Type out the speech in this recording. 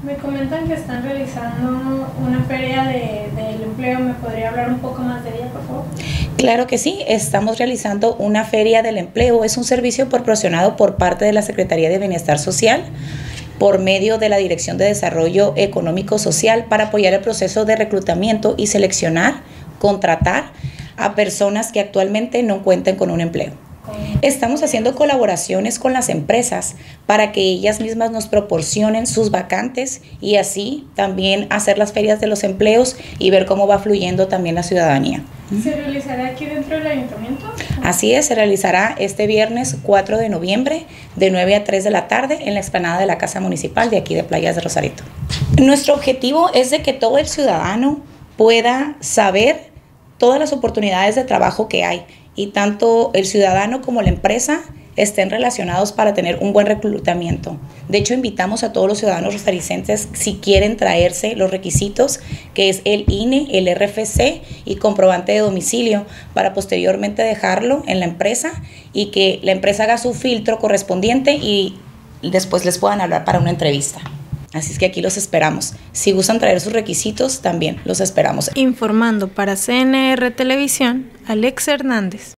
Me comentan que están realizando una feria del empleo. ¿Me podría hablar un poco más de ella, por favor? Claro que sí, estamos realizando una feria del empleo. Es un servicio proporcionado por parte de la Secretaría de Bienestar Social por medio de la Dirección de Desarrollo Económico Social para apoyar el proceso de reclutamiento y seleccionar, contratar a personas que actualmente no cuenten con un empleo. Estamos haciendo colaboraciones con las empresas para que ellas mismas nos proporcionen sus vacantes y así también hacer las ferias de los empleos y ver cómo va fluyendo también la ciudadanía. ¿Se realizará aquí dentro del ayuntamiento? Así es, se realizará este viernes 4 de noviembre de 9 a 3 de la tarde en la explanada de la Casa Municipal de aquí de Playas de Rosarito. Nuestro objetivo es de que todo el ciudadano pueda saber todas las oportunidades de trabajo que hay y tanto el ciudadano como la empresa estén relacionados para tener un buen reclutamiento. De hecho, invitamos a todos los ciudadanos rosaricenses, si quieren traerse los requisitos, que es el INE, el RFC y comprobante de domicilio, para posteriormente dejarlo en la empresa y que la empresa haga su filtro correspondiente y después les puedan hablar para una entrevista. Así es que aquí los esperamos. Si gustan traer sus requisitos, también los esperamos. Informando para CNR Televisión, Alex Hernández.